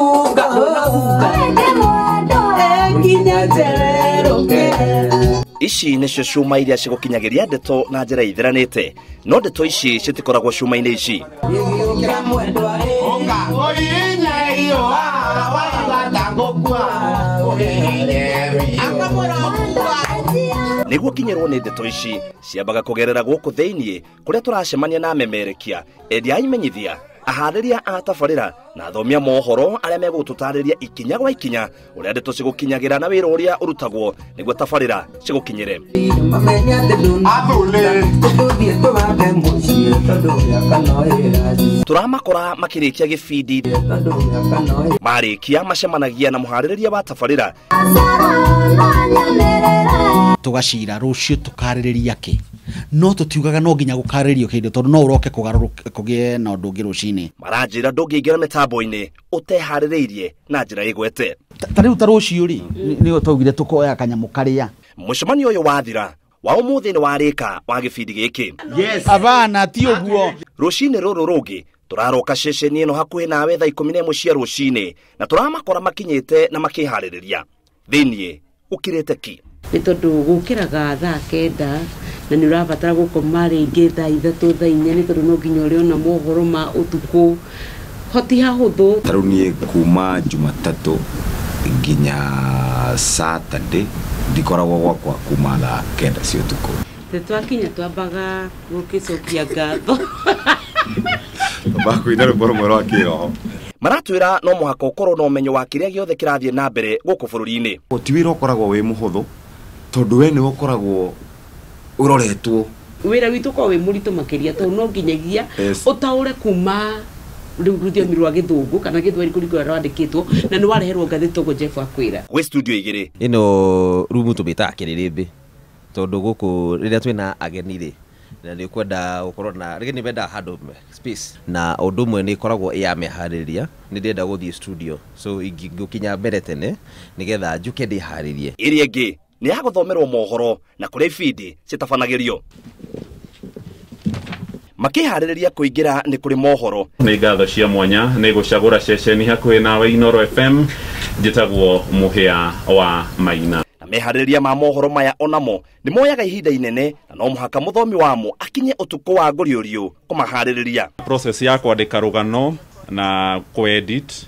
Ici nĩcio cuma iria cigukinyagiria ndeto na njĩra ithiranĩte, no ndeto ici citikoragwo cuma-inĩ ici. Nĩguo kinyĩrwo nĩ ndeto ici ciambaga kugerera gũkũ thiini kuria turacemania na mamenyithia, endia imenyithia, ahariria a tabarira na athomia mohoro aria megututariria ikinya gwa ikinya uria ndeto cigukinyagira na wira uria urutagwo niguo tabarira cigukinyire. Turamakora makirikia gibindi, marikia macemanagia na muhaririria wa tabarira, tugacira rucio tukaririria ki no tutiugaga no nginya gukaririo kindu tondu no uroke kugaruruka kugie na undu ngi rucini. Maranjira ndungiingira mitambo-ini utehaririirie na njira igwete. Tariu tarucio ri ni utogire tukoya kanyamu karia. Mucemanio uyu wathira wa umuthi ni warika wa gibindi giki. Yes. Abana ti uguo. Rucini ruru rungi turaroka ceceni ino hakuhi nawe thaa 11 cia rucini na turamakora makinyite na makihaririria. Thiini ukirite ki? Ni tondu gukiraga thaa 9 na ni urabatara gukoma ringi thaa 3 thaa 4 ni tondu no nginya uri ona mohoro ma utuku hoti hahuthu. Taru ni kuma Jumatatu nginya Saturday ndikoragwo gwakwa kuma thaa 9 cia utuku. Twakinya twambaga gukicokia ngatho bakwina rwimbo mwero wa kiroho. Maratwira no muhaka ukorwo no umenyo wa kiria giothe kirathie na mbere guku bururi-ini. Tiwira ukoragwo wi muhuthu tondu we ni ukoragwo uroretwo. Wira witu ko wi murito makiria tondu no nginyagia utaure kuma ruthiumi rwa githungu kana githweri kuringana na wandikitwo na ni wareherwo ngatheti togo Jeff akwira. Gwe studio igiri ino rumu tubita kiririmbi tondu guku riria twina ageni ri na ni kwenda ukorwo na rigi ni benda handle space na undu mwe ni koragwo ya mehariria ni ndenda guthie studio so ingukinya mbere tene nigetha njuke ndiharirie. Iria ingi ni ya guthomerwo mohoro na kuria ibindi citabanagĩrio. Makihariria kuingira ni kuri mohoro. Ni ngatho cia mwanya ni gucagura ceceni hakuhi nawe Inooro FM njitagwo muhia wa Maina. Na mehariria ma mohoro maya onamo ni moyaga ihinda inene na no muhaka muthomi wamo akinye utuko wa nguriorio kumahariria. Process ya kwandika rugano na kuedit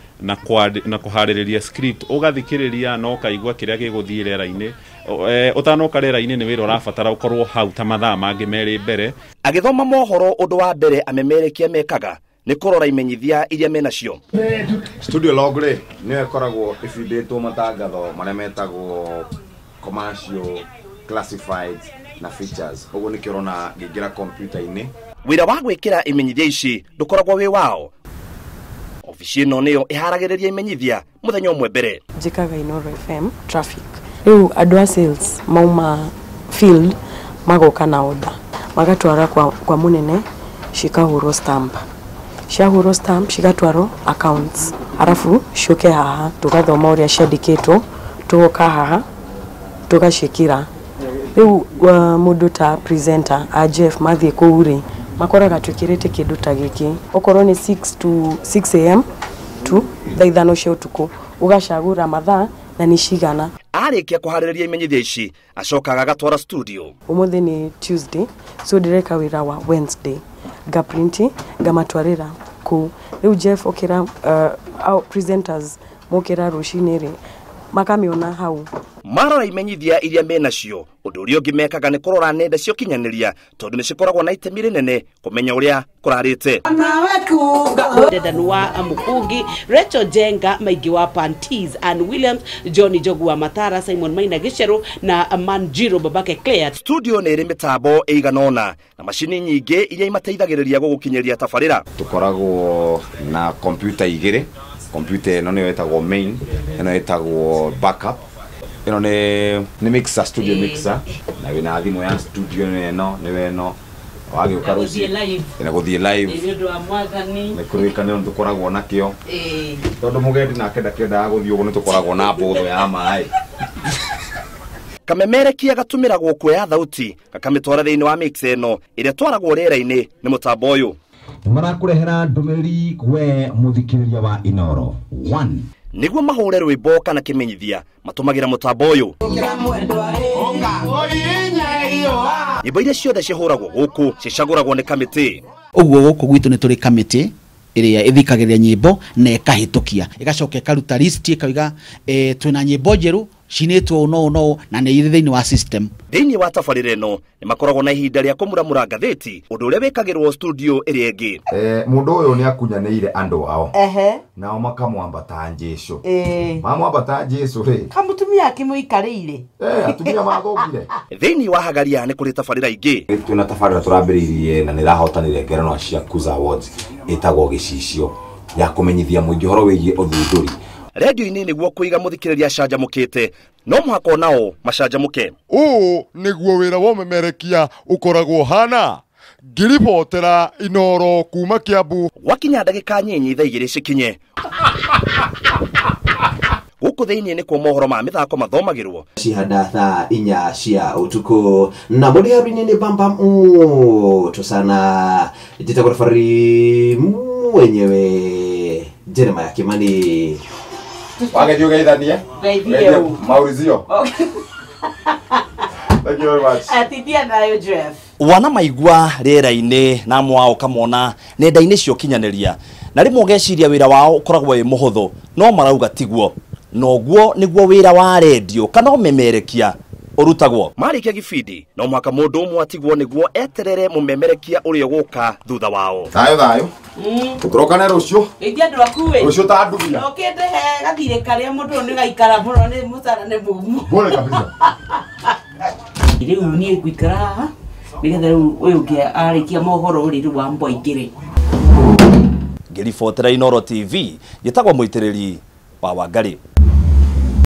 na kuhaririria script ugathikiriria no kaigwa kiria giguthie rera-ini utanoka rera-ini ni wira urabatara ukorwo hau ta mathaa mangi meri mbere. Agithoma mohoro undu wa mbere amemerekia mekaga ni kurora imenyithia iria menacio. Studio log ri ni ikoragwo ibinditwo matangatho maria metagwo commercial, classified na features. Uguo ni kirona ngingira computer-ini. Wira wa gwikira imenyithia ici ndukoragwo wi wao. Ofisi ino niyo iharagiriria imenyithia muthenya umwe mbere. Njikaga Inooro FM traffic. Riu adwa sales mauma field magoka na order. Magatwara kwa munene shikahuro stamp. Shahuro stamp shigatwaro accounts. Arafu shuke haha tugathoma uria ciandikitwo tugoka haha tugashikira. Riu mundu ta presenter a Jeff mathie kuuri makoraga twikirite kindu ta giki okorwo ni 6 to 6 am to thaithano cia utuku ugacagura mathaa na ni cigana. Arikia kuhaririria imenyithia ici acokaga gatwara studio. Umuthi ni Tuesday so direka wira wa Wednesday gaprinti gamatwarira ku. Riu Jeff okira our presenters mokira rucini ri makamiona hau marora imenyithia iria menacio. Undu uria ungi mekaga ni kurora nenda cio kinyaniria tondu ni cikoragwo na itemi rinene kumenya uria kurarite. Dedan wa Amukungi, Rachel Jenga, Maigi wa Panties, and Williams, Johnny Jogu wa Matara, Simon Maina Gishero na Manjiro Babake Claire. Studio ni iri mitambo iganona na mashini nyingi iria imateithagiriria gugukinyeria tabarira. Tukoragwo na computer igiri. Computer ino niyo etagwo main, ino etagwo backup. Ino ni mixer, studio mixer. Na wina thimu ya studio no wagi ukaruci ina guthie live ni kurika ni tukoragwo nakio tondu mugendi na kenda guthie ugu ni tukoragwo na mbutho ya mai. Kamemerekia gatumiragwo kuoya thauti gakamitwara thiini wa mix ino iria twaragwo rera-ini ni mutambo uyu. marakurehera ndumiri we muthikiriria wa Inooro 1 niguo mahure rwimbo kana kimenyithia matumagira mutambo uyu nyimbo iria ciothe cihuragwo guku cicaguragwo ni kamiti uguo guku gwitu ni turi kamiti iria ithikagiriria nyimbo na ikahitukia igacoka ikaruta list ikaiga twina nyimbo njeru cinetwo no na ni iri thiini wa system thiini wa tabarira ino ni makoragwo na ihinda ria kumuramura ngatheti undu uria wikagirwo studio iri ingi mundu uyu ni akunyanire andu ao nao makamwambata njesu mamwambata njesu ri kamutumia akimuikarire atumia mathogire thiini wa hagaria ni kuri tabarira ingi tuna tabarira turambiririe na nirahotanire ngeranwa cia Kuza Awards itagwo gicicio ya kumenyithia muingi horo wigie uthunduri radio-ini niguo kuiga muthikiriria canjamukite no muhaka nao macanjamuke niguo wira wa umemerekia ukoragwo hana ngiribotera Inooro kuma Kiambu wakinya ndagika nyinyi thaa igiri cikinye guku thiini ni kwa mohoro ma mithako mathomagirwo cihanda thaa 4 cia utuku na bodi ya rini ni bamba tusana jitagora fari mwenyewe Jeremiah Kimani Wage gaithania Maurizio Thank you very much. Atidia nayo Jeff. Wana maigua rera-ini na mwao kamona nenda-ini cio kinyaniria na rimwe geciria wira wao ukoragwo wi muhuthu no marauga tiguo noguo niguo wira wa radio kana umemerekia urutagwo marikia gibindi no mwaka mundu umwe atigwo niguo eterere mumemerekia uria guka thutha wao thayo tukrokane rucio idia ndwakuwe rucio ta ndugia okende he gathire karia mundu ni gaikara muno ni musara ni mumu bole kabisa riu ni gwikara nigetha uyu ngi arikia mohoro uri wa mboingire ngiribotera Inooro TV gitagwo muitiriri wa Wangari.